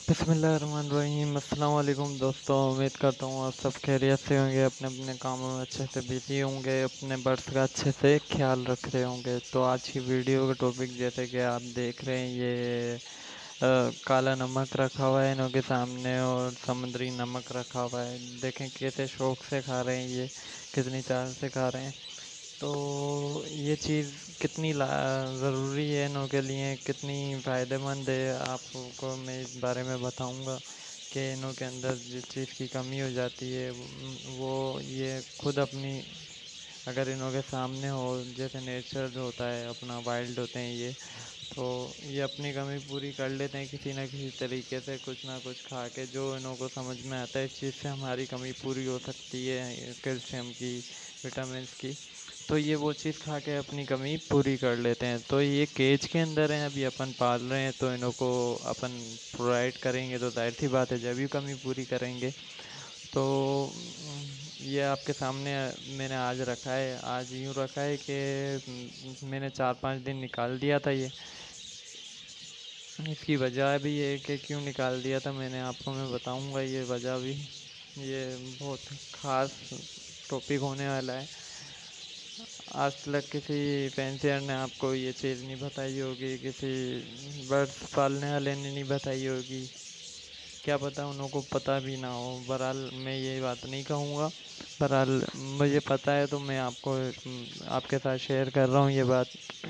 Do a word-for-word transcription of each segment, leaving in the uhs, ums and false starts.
बिस्मिल्लाहिर्रहमानिर्रहीम। अस्सलाम वालेकुम दोस्तों, उम्मीद करता हूँ आप सब खैरियत से होंगे, अपने अपने कामों में अच्छे से बिजी होंगे, अपने बर्ड्स का अच्छे से ख्याल रख रहे होंगे। तो आज की वीडियो का टॉपिक जैसे कि आप देख रहे हैं, ये अ, काला नमक रखा हुआ है इन्हों के सामने और समुद्री नमक रखा हुआ है। देखें कैसे शौक से खा रहे हैं, ये कितनी चाह से खा रहे हैं। तो ये चीज़ कितनी ला ज़रूरी है इनों के लिए, कितनी फ़ायदेमंद है, आपको मैं इस बारे में बताऊंगा कि इनों के अंदर जिस चीज़ की कमी हो जाती है वो वो ये खुद अपनी, अगर इनों के सामने हो, जैसे नेचर होता है अपना, वाइल्ड होते हैं ये, तो ये अपनी कमी पूरी कर लेते हैं किसी ना किसी तरीके से, कुछ ना कुछ खा के। जो इन्हों को समझ में आता है इस चीज़ से हमारी कमी पूरी हो सकती है कैल्शियम की, विटामिन की, तो ये वो चीज़ खा के अपनी कमी पूरी कर लेते हैं। तो ये केज के अंदर हैं, अभी अपन पाल रहे हैं, तो इन्हों को अपन प्रोवाइड करेंगे तो जाहिर सी बात है जब भी कमी पूरी करेंगे। तो ये आपके सामने मैंने आज रखा है, आज यूँ रखा है कि मैंने चार पाँच दिन निकाल दिया था ये। इसकी वजह भी है कि क्यों निकाल दिया था मैंने, आपको मैं बताऊंगा ये वजह भी। ये बहुत ख़ास टॉपिक होने वाला है। आज तक किसी फैंसियर ने आपको ये चीज़ नहीं बताई होगी, किसी बर्ड्स पालने वाले ने नहीं बताई होगी, क्या पता उन लोगों को पता भी ना हो। बहरहाल मैं ये बात नहीं कहूँगा, बहरहाल मुझे पता है तो मैं आपको आपके साथ शेयर कर रहा हूँ ये बात।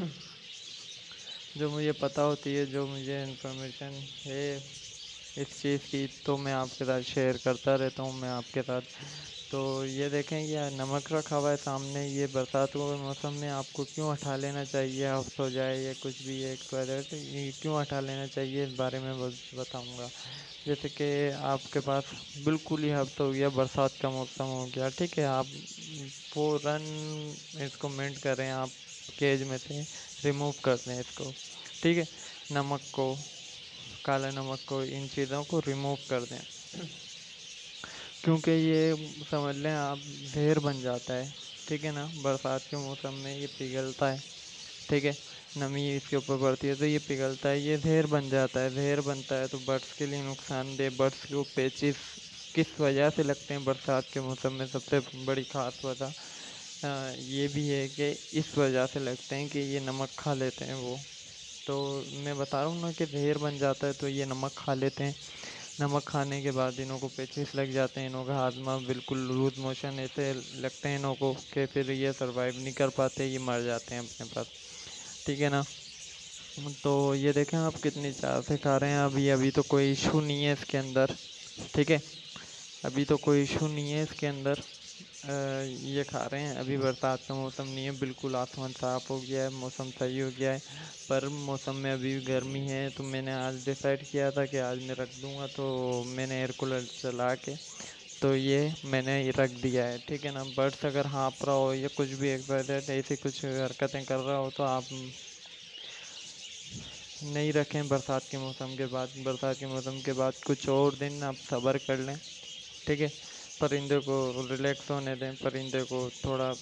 जो मुझे पता होती है, जो मुझे इन्फॉर्मेशन है इस चीज़ की, तो मैं आपके साथ शेयर करता रहता हूँ मैं आपके साथ। तो ये देखें, ये नमक रखा हुआ है सामने, ये बरसातों के मौसम में आपको क्यों हटा लेना चाहिए, हफ्स हो जाए या कुछ भी है टॉयलेट, ये क्यों हटा लेना चाहिए इस बारे में बस बताऊँगा। जैसे कि आपके पास बिल्कुल ही हफ्स हो गया, बरसात का मौसम हो गया, ठीक है, आप फ़ौरन इसको मेंट करें, आप केज में से रिमूव कर दें इसको, ठीक है, नमक को, काला नमक को, इन चीज़ों को रिमूव कर दें। क्योंकि ये समझ लें आप, ढेर बन जाता है, ठीक है ना, बरसात के मौसम में ये पिघलता है, ठीक है, नमी इसके ऊपर पड़ती है तो ये पिघलता है, ये ढेर बन जाता है, ढेर बनता है तो बर्ड्स के लिए नुकसानदेह। बर्ड्स को पेचिस किस वजह से लगते हैं बरसात के मौसम में, सबसे बड़ी खास वजह अ, ये भी है कि इस वजह से लगते हैं कि ये नमक खा लेते हैं वो। तो मैं बता रहा हूँ ना कि ढेर बन जाता है तो ये नमक खा लेते हैं। नमक खाने के बाद इन्हों को पेचिस लग जाते हैं, इन्हों का हाजमा बिल्कुल लूज मोशन ऐसे लगते हैं इन्हों को कि फिर ये सरवाइव नहीं कर पाते, ये मर जाते हैं अपने पास, ठीक है ना। तो ये देखें आप कितनी चाव से खा रहे हैं, अभी अभी तो कोई इशू नहीं है इसके अंदर, ठीक है, अभी तो कोई इशू नहीं है इसके अंदर। अ, ये खा रहे हैं, अभी बरसात का मौसम नहीं है, बिल्कुल आसमान साफ़ हो गया है, मौसम सही हो गया है, पर मौसम में अभी भी गर्मी है। तो मैंने आज डिसाइड किया था कि आज मैं रख दूँगा, तो मैंने एयर कूलर चला के तो ये मैंने रख दिया है, ठीक है ना। बर्ड्स अगर हाँफ रहा हो या कुछ भी एक्सवाइजेड ऐसी कुछ हरकतें कर रहा हो तो आप नहीं रखें बरसात के मौसम के बाद। बरसात के मौसम के बाद कुछ और दिन आप सब्र कर लें, ठीक है, परिंदे को रिलैक्स होने दें, परिंदे को थोड़ा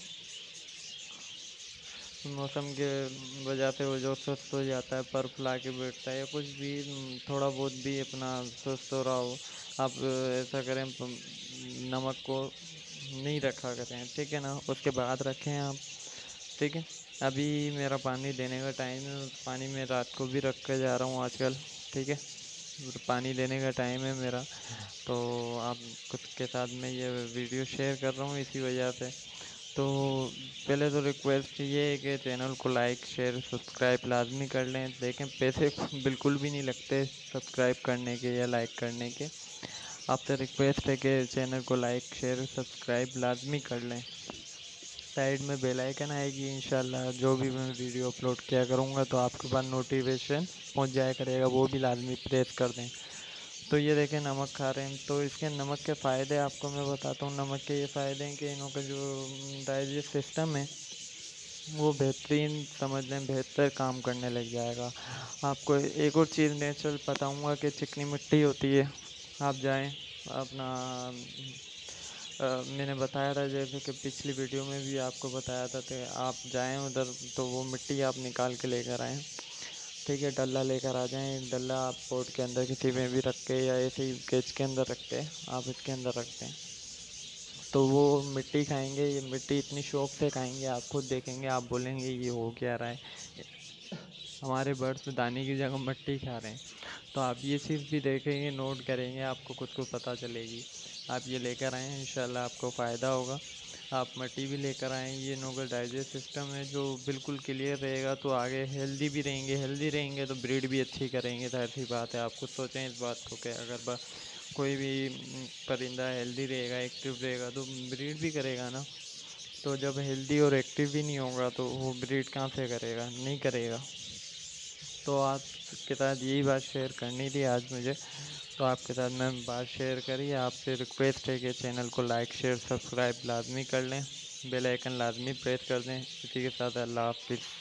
मौसम के वजह से वो जो सुस्त हो जाता है, पर फुला के बैठता है या कुछ भी, थोड़ा बहुत भी अपना सुस्त हो रहा हो, आप ऐसा करें, नमक को नहीं रखा करें, ठीक है ना, उसके बाद रखें आप, ठीक है। अभी मेरा पानी देने का टाइम है, पानी मैं रात को भी रख के जा रहा हूँ आजकल, ठीक है, पानी देने का टाइम है मेरा, तो आप खुद के साथ मैं ये वीडियो शेयर कर रहा हूँ इसी वजह से। तो पहले तो रिक्वेस्ट ये है कि चैनल को लाइक शेयर सब्सक्राइब लाजमी कर लें। देखें पैसे बिल्कुल भी नहीं लगते सब्सक्राइब करने के या लाइक करने के, आपसे रिक्वेस्ट है कि चैनल को लाइक शेयर सब्सक्राइब लाजमी कर लें। साइड में बेल आइकन आएगी, इंशाल्लाह जो भी मैं वीडियो अपलोड किया करूँगा तो आपके पास नोटिफिकेशन पहुँच जाया करेगा, वो भी लाजमी प्रेस कर दें। तो ये देखें नमक खा रहे हैं, तो इसके नमक के फ़ायदे आपको मैं बताता हूँ। नमक के ये फ़ायदे हैं कि इनों का जो डाइजेस्ट सिस्टम है वो बेहतरीन, समझ लें बेहतर काम करने लग जाएगा। आपको एक और चीज़ नेचुरल बताऊँगा कि चिकनी मिट्टी होती है, आप जाएं अपना, अ, मैंने बताया था जैसे कि पिछली वीडियो में भी आपको बताया था कि आप जाएं उधर तो वो मिट्टी आप निकाल के लेकर आएँ, ठीक है, डल्ला लेकर आ जाएँ। डल्ला आप पोट के अंदर किसी में भी रख के या ऐसे ही केज के अंदर रख के आप इसके अंदर रख दें, तो वो मिट्टी खाएँगे। ये मिट्टी इतनी शौक से खाएँगे, आप खुद देखेंगे, आप बोलेंगे ये हो क्या रहा है, हमारे बर्ड्स दाने की जगह मिट्टी खा रहे हैं। तो आप ये चीज़ भी देखेंगे, नोट करेंगे, आपको खुद को पता चलेगी। आप ये लेकर आएँ, इंशाल्लाह आपको फ़ायदा होगा। आप मिट्टी भी लेकर आएँ, ये इनका डाइजेस्ट सिस्टम है जो बिल्कुल क्लियर रहेगा, तो आगे हेल्दी भी रहेंगे। हेल्दी रहेंगे तो ब्रीड भी अच्छी करेंगे, ज़ाहिर-सी बात है। आप खुद सोचें इस बात को कि अगर ब कोई भी उम, परिंदा हेल्दी रहेगा, एक्टिव रहेगा तो ब्रीड भी करेगा ना। तो जब हेल्दी और एक्टिव भी नहीं होगा तो वो ब्रीड कहाँ से करेगा? नहीं करेगा। तो आपके साथ यही बात शेयर करनी थी आज मुझे, तो आपके साथ मैं बात शेयर करी। आपसे रिक्वेस्ट है कि चैनल को लाइक, शेयर, सब्सक्राइब लाज़मी कर लें, बेल आइकन लाज़मी प्रेस कर दें। इसी के साथ अल्लाह हाफ़िज़।